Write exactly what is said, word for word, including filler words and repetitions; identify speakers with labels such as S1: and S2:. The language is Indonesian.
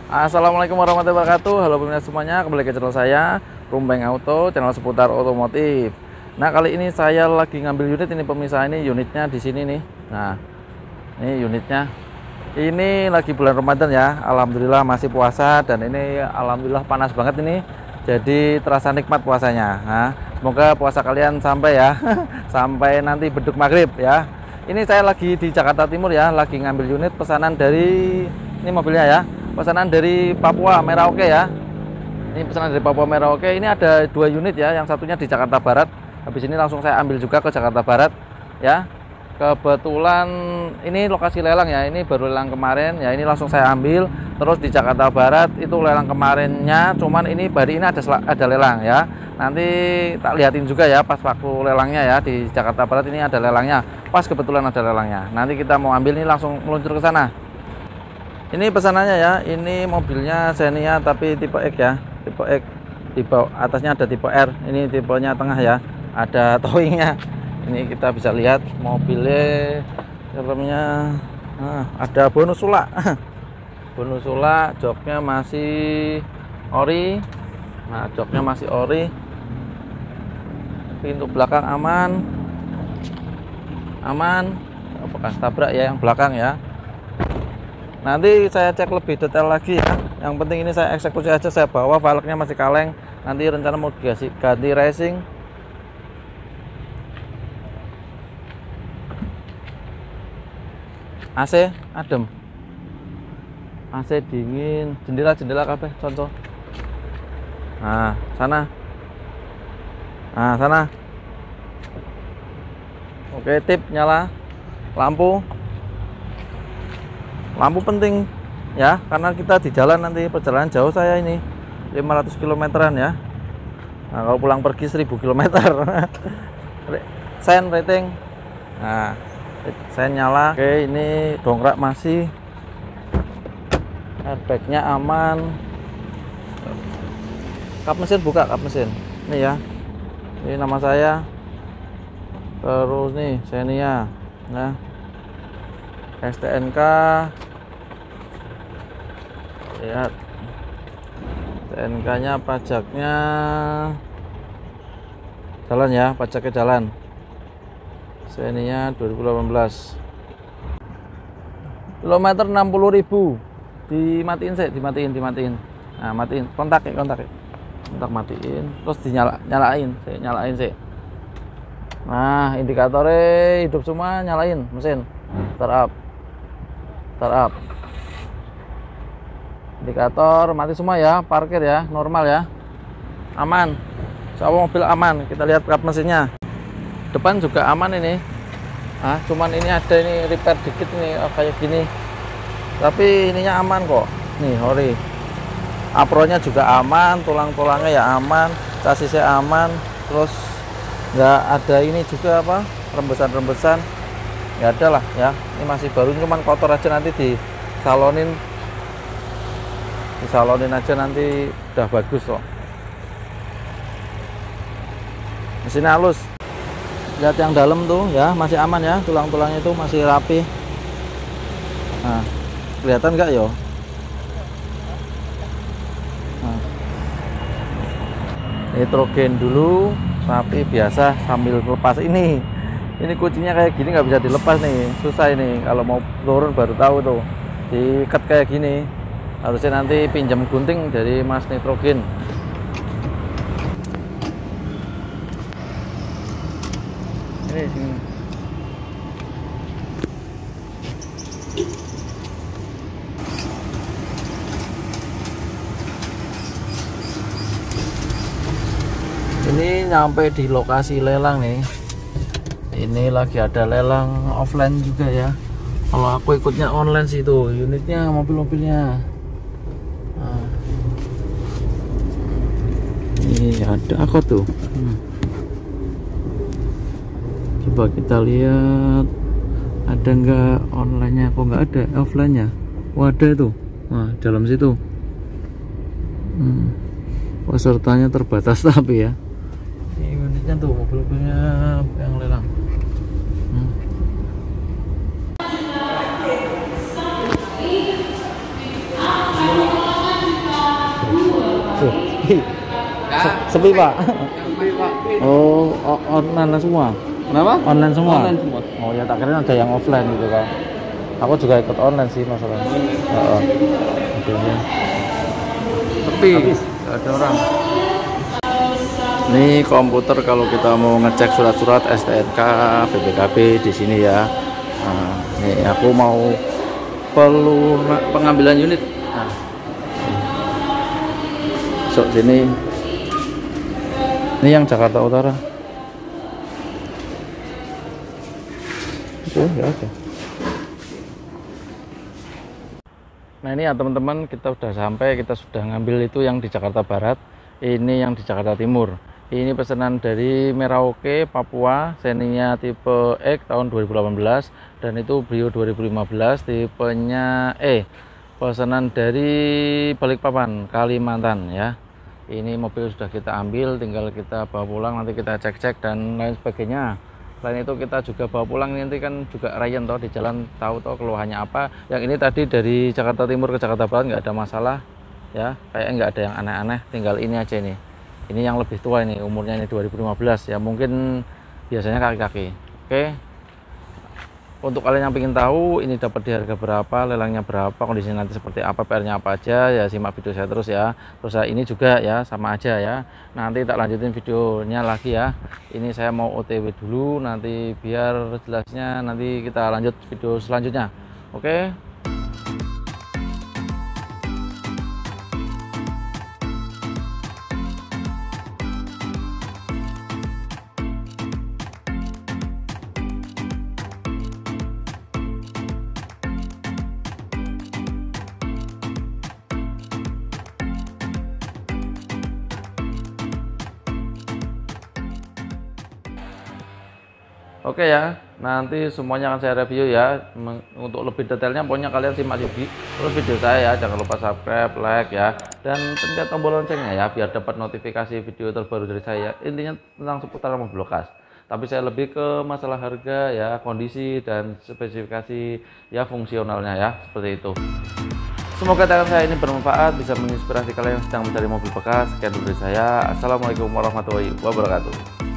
S1: Assalamualaikum warahmatullahi wabarakatuh. Halo pemirsa semuanya, kembali ke channel saya Rumbeng Auto, channel seputar otomotif. Nah, kali ini saya lagi ngambil unit ini pemirsa. Ini unitnya di sini nih. Nah, ini unitnya. Ini lagi bulan Ramadan ya. Alhamdulillah masih puasa, dan ini alhamdulillah panas banget ini. Jadi terasa nikmat puasanya. Nah, semoga puasa kalian sampai ya. Sampai nanti beduk maghrib ya. Ini saya lagi di Jakarta Timur ya, lagi ngambil unit pesanan dari ini mobilnya ya. Pesanan dari Papua Merauke ya. Ini pesanan dari Papua Merauke. Ini ada dua unit ya. Yang satunya di Jakarta Barat. Habis ini langsung saya ambil juga ke Jakarta Barat ya. Kebetulan ini lokasi lelang ya. Ini baru lelang kemarin ya. Ini langsung saya ambil. Terus di Jakarta Barat itu lelang kemarinnya. Cuman ini hari ini ada ada lelang ya. Nanti tak lihatin juga ya pas waktu lelangnya ya. Di Jakarta Barat ini ada lelangnya. Pas kebetulan ada lelangnya. Nanti kita mau ambil ini langsung meluncur ke sana. Ini pesanannya ya, ini mobilnya Xenia tapi tipe X ya, tipe X. Tipe atasnya ada tipe R, ini tipenya tengah ya, ada towingnya. Ini kita bisa lihat mobilnya, dalamnya nah, ada bonus sulak. Bonus sulak, joknya masih ori. Nah, joknya masih ori. Pintu belakang aman, aman. Bekas tabrak ya yang belakang ya. Nanti saya cek lebih detail lagi ya. Yang penting ini saya eksekusi aja, saya bawa velgnya masih kaleng. Nanti rencana mau ganti, ganti racing. A C adem, A C dingin, jendela-jendela kabeh contoh. Nah, sana. Nah, sana. Oke, tip nyala. Lampu. Lampu penting ya, karena kita di jalan nanti perjalanan jauh saya ini lima ratus kilometeran ya. Nah, kalau pulang pergi seribu kilometer. Sen rating. Nah, sen nyala. Oke, ini dongkrak masih. Airbagnya aman. Kap mesin buka, kap mesin. Ini ya. Ini nama saya. Terus nih Xenia. Nah. S T N K. Lihat S T N K nya, pajaknya jalan ya, pajaknya jalan. Xenia dua ribu delapan belas. Kilometer enam puluh ribu. Dimatiin sih, dimatiin, dimatiin. Nah, matiin, kontak ya, kontak ya. Kontak matiin, terus dinyala, nyalain, saya nyalain sih. Nah, indikatornya hidup semua, nyalain mesin. Startup. Startup. Indikator mati semua ya, parkir ya, normal ya, aman. Soal mobil aman. Kita lihat kap mesinnya, depan juga aman ini. Ah, cuman ini ada ini repair dikit nih, oh, kayak gini. Tapi ininya aman kok. Nih ori, apronnya juga aman, tulang-tulangnya ya aman, chassisnya aman. Terus nggak ada ini juga apa, rembesan-rembesan nggak ada lah ya. Ini masih baru, cuman kotor aja, nanti disalonin. Disalonin aja nanti udah bagus kok. Mesinnya halus. Lihat yang dalam tuh ya, masih aman ya, tulang-tulangnya itu masih rapi. Nah, kelihatan nggak yo? Nah. Nitrogen dulu, tapi biasa sambil lepas ini. Ini kuncinya kayak gini, nggak bisa dilepas nih, susah ini. Kalau mau turun baru tahu tuh, diikat kayak gini. Harusnya nanti pinjam gunting dari Mas Nitrogen. Ini sini. Ini nyampe di lokasi lelang nih. Ini lagi ada lelang offline juga ya. Kalau aku ikutnya online sih tuh, unitnya, mobil-mobilnya. Nah. Ini ada aku tuh. Hmm. Coba kita lihat ada nggak online-nya. Kok nggak ada offline-nya? Oh, ada itu. Nah, dalam situ. Hmm. Pesertanya terbatas tapi ya. Ini unitnya tuh, mobil-mobilnya yang lelang. Hmm. Tuh, sepi. Se- sepi Pak. Oh, o- online semua.
S2: Kenapa?
S1: Online semua.
S2: Online semua.
S1: Oh ya, tak kira ada yang offline gitu kan. Aku juga ikut online sih masalahnya. Heeh. Oke. Sepi. Nggak ada orang. Ini komputer kalau kita mau ngecek surat-surat S T N K, B P K B di sini ya. Nah, nih aku mau perlu pengambilan unit. Nah, so sini. Ini yang Jakarta Utara. Oke, ya oke. Nah ini ya teman-teman, kita sudah sampai, kita sudah ngambil itu yang di Jakarta Barat, ini yang di Jakarta Timur. Ini pesanan dari Merauke, Papua, seninya tipe X tahun dua ribu delapan belas, dan itu Brio dua ribu lima belas, tipenya E. Pesanan dari Balikpapan, Kalimantan ya. Ini mobil sudah kita ambil, tinggal kita bawa pulang, nanti kita cek-cek dan lain sebagainya. Selain itu kita juga bawa pulang, nanti kan juga Ryan toh di jalan, tahu toh keluhannya apa. Yang ini tadi dari Jakarta Timur ke Jakarta Barat nggak ada masalah ya, kayak nggak ada yang aneh-aneh, tinggal ini aja nih. Ini yang lebih tua ini, umurnya ini dua ribu lima belas ya, mungkin biasanya kaki-kaki. Oke, untuk kalian yang ingin tahu ini dapat di harga berapa, lelangnya berapa, kondisi nanti seperti apa, P R-nya apa aja ya, simak video saya terus ya. Terus ya, ini juga ya sama aja ya, nanti tak lanjutin videonya lagi ya. Ini saya mau O T W dulu, nanti biar jelasnya nanti kita lanjut video selanjutnya. Oke. Oke ya, nanti semuanya akan saya review ya. Untuk lebih detailnya pokoknya kalian simak di terus video saya ya. Jangan lupa subscribe, like ya, dan pencet tombol loncengnya ya biar dapat notifikasi video terbaru dari saya. Intinya tentang seputar mobil bekas. Tapi saya lebih ke masalah harga ya, kondisi dan spesifikasi ya, fungsionalnya ya, seperti itu. Semoga tayangan saya ini bermanfaat, bisa menginspirasi kalian yang sedang mencari mobil bekas. Sekian dari saya. Assalamualaikum warahmatullahi wabarakatuh.